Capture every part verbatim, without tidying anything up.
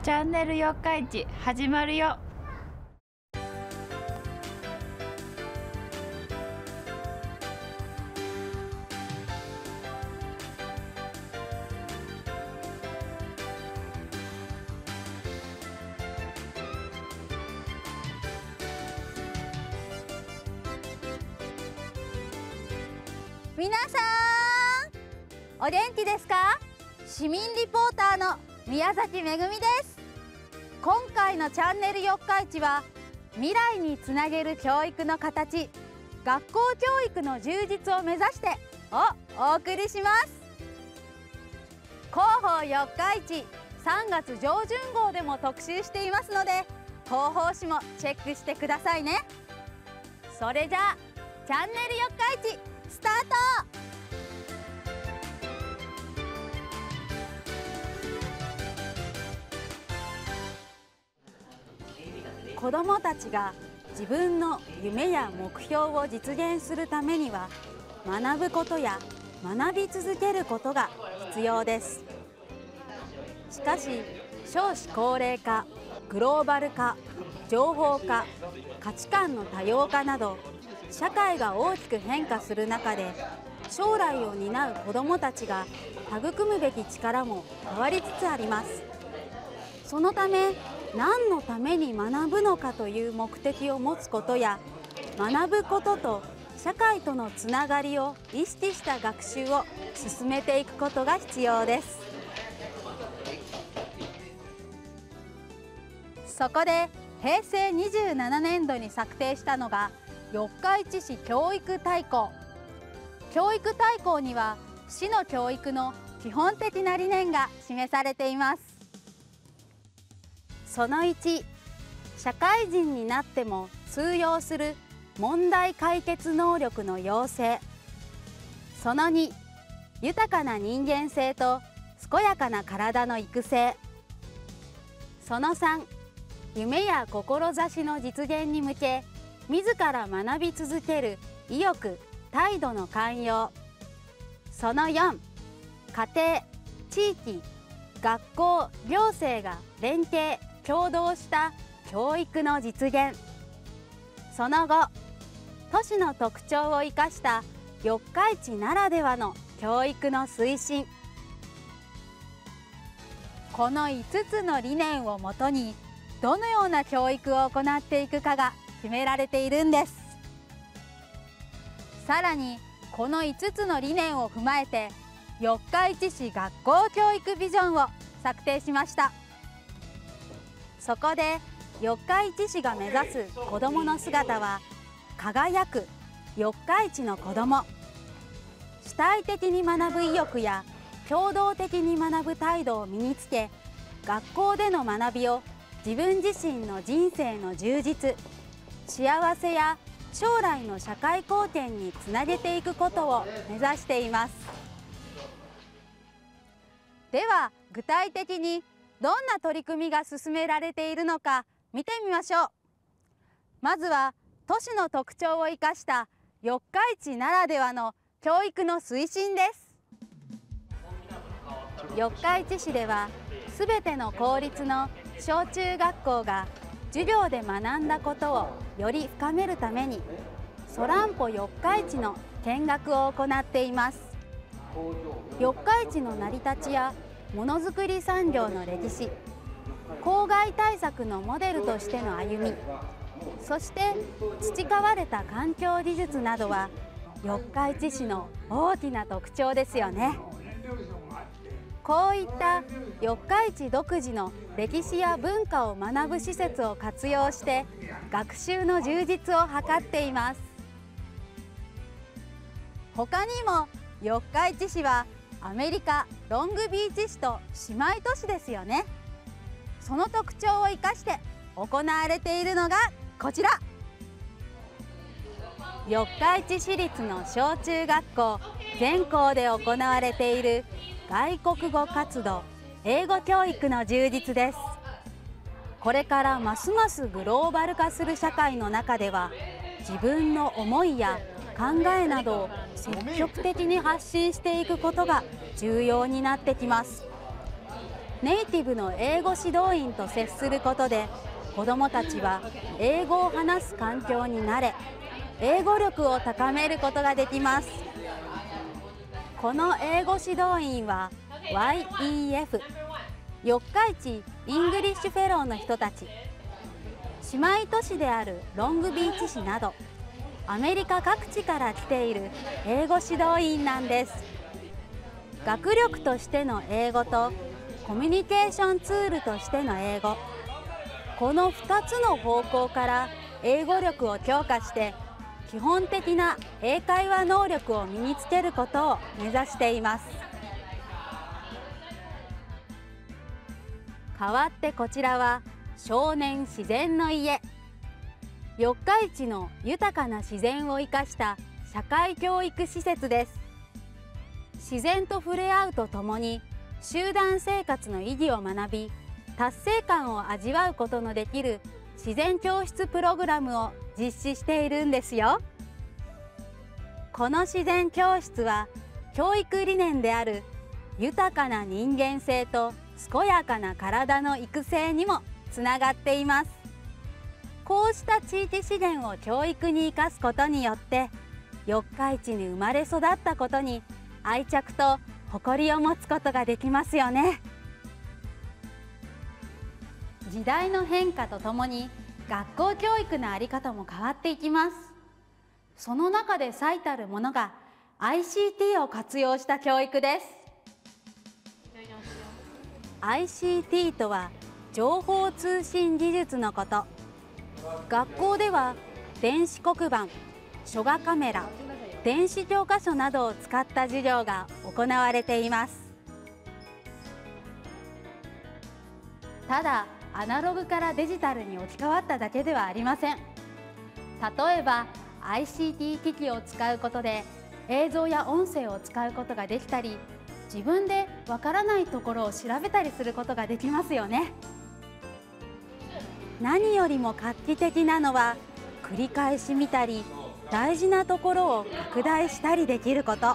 チャンネル四日市始まるよ。 皆さんお元気ですか？市民リポーターの宮崎めぐみです。今回のチャンネル四日市は未来につなげる教育の形、学校教育の充実を目指してをお送りします。広報四日市さんがつ上旬号でも特集していますので、広報誌もチェックしてくださいね。それじゃあチャンネル四日市スタート。子どもたちが自分の夢や目標を実現するためには、学ぶことや学び続けることが必要です。しかし少子高齢化、グローバル化、情報化、価値観の多様化など社会が大きく変化する中で、将来を担う子どもたちが育むべき力も変わりつつあります。そのため何のために学ぶのかという目的を持つことや、学ぶことと社会とのつながりを意識した学習を進めていくことが必要です。そこでへいせいにじゅうななねんどに策定したのが四日市市教育大綱。教育大綱には市の教育の基本的な理念が示されています。そのいち、社会人になっても通用する問題解決能力の養成。そのに、豊かな人間性と健やかな体の育成。そのさん、夢や志の実現に向け自ら学び続ける意欲・態度の寛容。そのよん、家庭・地域・学校・行政が連携・協働した教育の実現。そのご、都市の特徴を生かした四日市ならではの教育の推進。このいつつの理念をもとにどのような教育を行っていくかが決められているんです。さらにこのいつつの理念を踏まえて四日市市学校教育ビジョンを策定しました。そこで四日市市が目指す子どもの姿は、輝く四日市の子ども、主体的に学ぶ意欲や協働的に学ぶ態度を身につけ、学校での学びを自分自身の人生の充実、幸せや将来の社会貢献につなげていくことを目指しています。では具体的にどんな取り組みが進められているのか見てみましょう。まずは都市の特徴を生かした四日市ならではの教育の推進です。四日市市ではすべての公立の小中学校が授業で学んだことをより深めるためにそらんぽ四日市の見学を行っています。四日市の成り立ちやものづくり産業の歴史、公害対策のモデルとしての歩み、そして培われた環境技術などは四日市市の大きな特徴ですよね。こういった四日市独自の歴史や文化を学ぶ施設を活用して学習の充実を図っています。他にも四日市市はアメリカ・ロングビーチ市と姉妹都市ですよね。その特徴を生かして行われているのがこちら、四日市市立の小中学校全校で行われている外国語活動、英語教育の充実です。これからますますグローバル化する社会の中では、自分の思いや考えなどを積極的に発信していくことが重要になってきます。 ネイティブの英語指導員と接することで、子どもたちは英語を話す環境に慣れ、英語力を高めることができます。この英語指導員は ワイイーエフ 四日市イングリッシュフェローの人たち。姉妹都市であるロングビーチ市などアメリカ各地から来ている英語指導員なんです。学力としての英語とコミュニケーションツールとしての英語、このふたつの方向から英語力を強化して基本的な英会話能力を身につけることを目指しています。代わってこちらは少年自然の家。四日市の豊かな自然を生かした社会教育施設です。自然と触れ合うとともに集団生活の意義を学び、達成感を味わうことのできる自然教室プログラムを実施しているんですよ。この自然教室は教育理念である豊かな人間性と健やかな体の育成にもつながっています。こうした地域資源を教育に生かすことによって四日市に生まれ育ったことに愛着と誇りを持つことができますよね。時代の変化とともに学校教育の在り方も変わっていきます。その中で最たるものが アイシーティー を活用した教育です。 アイシーティー とは情報通信技術のこと。学校では電子黒板、書画カメラ、電子教科書などを使った授業が行われています。ただアナログからデジタルに置き換わっただけではありません。例えば アイシーティー 機器を使うことで映像や音声を使うことができたり、自分でわからないところを調べたりすることができますよね。何よりも画期的なのは繰り返し見たり大事なところを拡大したりできること。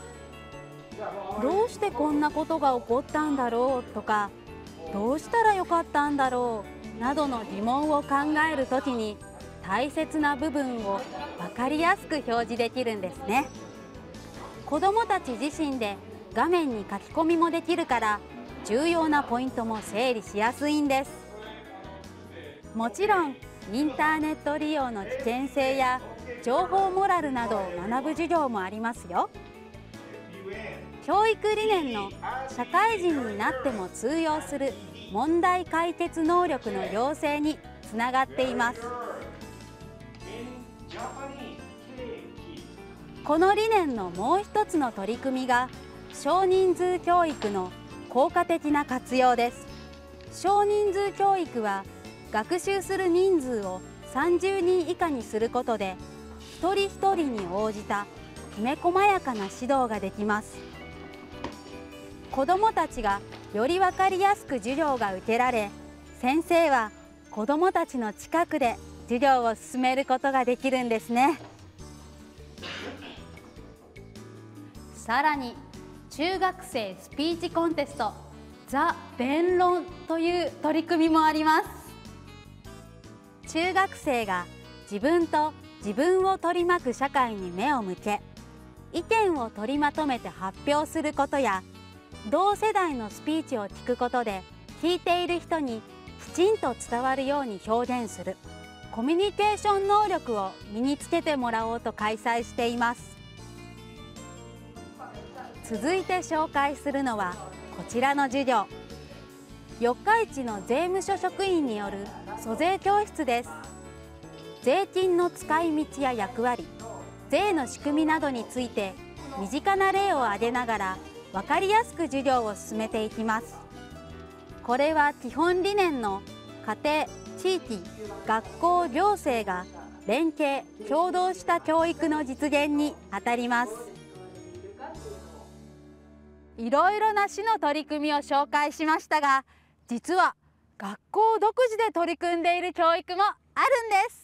どうしてこんなことが起こったんだろうとか、どうしたらよかったんだろうなどの疑問を考えるときに大切な部分を分かりやすく表示できるんですね。子どもたち自身で画面に書き込みもできるから重要なポイントも整理しやすいんです。もちろんインターネット利用の危険性や情報モラルなどを学ぶ授業もありますよ。教育理念の社会人になっても通用する問題解決能力の養成につながっています。この理念のもう一つの取り組みが少人数教育の効果的な活用です。少人数教育は学習する人数をさんじゅうにん以下にすることで一人一人に応じたきめ細やかな指導ができます。子どもたちがより分かりやすく授業が受けられ、先生は子どもたちの近くで授業を進めることができるんですね。さらに中学生スピーチコンテストザ・弁論という取り組みもあります。中学生が自分と自分を取り巻く社会に目を向け、意見を取りまとめて発表することや、同世代のスピーチを聞くことで聞いている人にきちんと伝わるように表現するコミュニケーション能力を身につけてもらおうと開催しています。続いて紹介するのはこちらの授業。四日市の税務署職員による租税教室です。税金の使い道や役割、税の仕組みなどについて身近な例を挙げながら分かりやすく授業を進めていきます。これは基本理念の家庭、地域、学校、行政が連携・協働した教育の実現にあたります。いろいろな市の取り組みを紹介しましたが、実は学校独自で取り組んでいる教育もあるんです。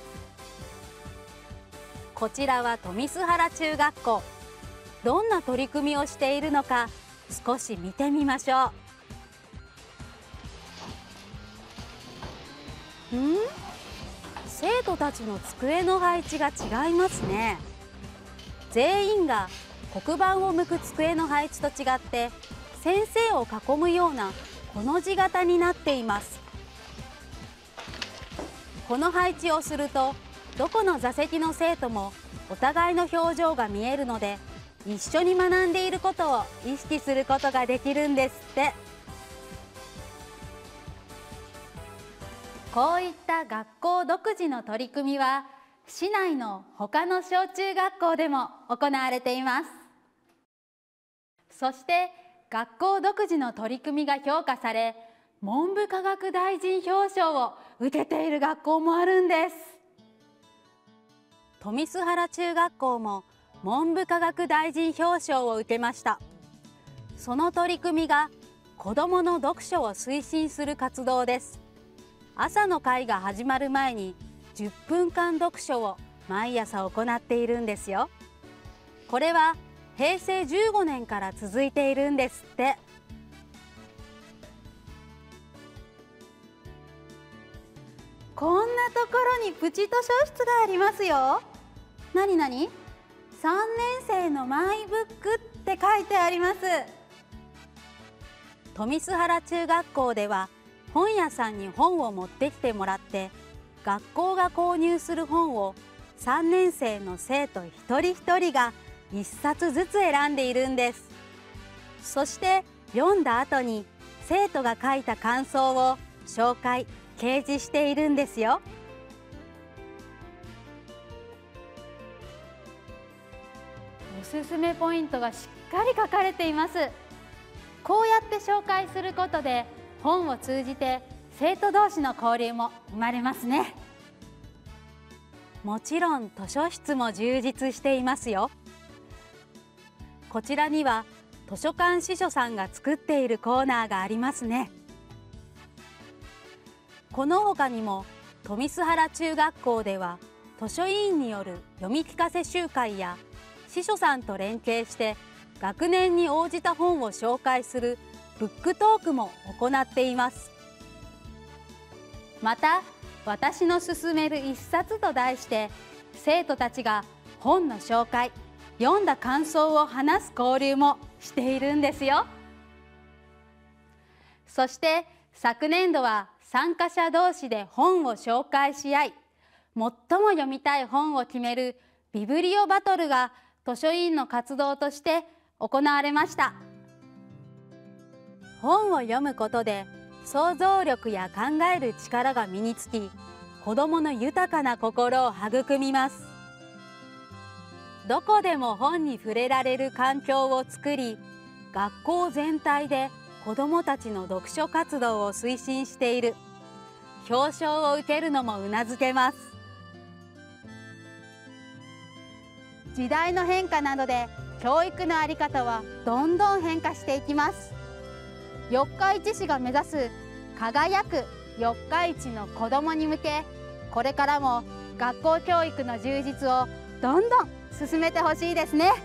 こちらは富洲原中学校。どんな取り組みをしているのか少し見てみましょう。 ん？生徒たちの机の配置が違いますね。全員が黒板を向く机の配置と違って先生を囲むようなこの字型になっています。この配置をするとどこの座席の生徒もお互いの表情が見えるので一緒に学んでいることを意識することができるんですって。こういった学校独自の取り組みは市内の他の小中学校でも行われています。そして学校独自の取り組みが評価され文部科学大臣表彰を受けている学校もあるんです。富須原中学校も文部科学大臣表彰を受けました。その取り組みが子どもの読書を推進する活動です。朝の会が始まる前にじゅっぷんかん読書を毎朝行っているんですよ。これはへいせいじゅうごねんから続いているんですって。こんなところにプチ図書室がありますよ。なになに？さんねんせいのマイブックって書いてあります。富須原中学校では本屋さんに本を持ってきてもらって学校が購入する本をさんねんせいの生徒一人一人がいっさつずつ選んでいるんです。そして読んだ後に生徒が書いた感想を紹介・掲示しているんですよ。おすすめポイントがしっかり書かれています。こうやって紹介することで本を通じて生徒同士の交流も生まれますね。もちろん図書室も充実していますよ。こちらには図書館司書さんが作っているコーナーがありますね。この他にも富須原中学校では図書委員による読み聞かせ集会や司書さんと連携して学年に応じた本を紹介するブックトークも行っています。また私の勧める一冊と題して生徒たちが本の紹介、読んだ感想を話す交流もしているんですよ。そして昨年度は参加者同士で本を紹介し合い、最も読みたい本を決めるビブリオバトルが図書委員の活動として行われました。本を読むことで想像力や考える力が身につき、子どもの豊かな心を育みます。どこでも本に触れられる環境を作り、学校全体で子どもたちの読書活動を推進している。表彰を受けるのもうなずけます。時代の変化などで教育の在り方はどんどん変化していきます。四日市市が目指す輝く四日市の子どもに向け、これからも学校教育の充実をどんどん進めてほしいですね。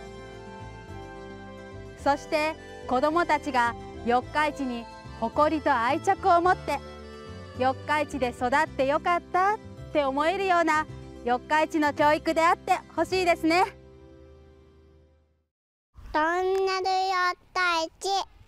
そして子どもたちが四日市に誇りと愛着を持って四日市で育ってよかったって思えるような四日市の教育であってほしいですね。 トンネル四日市。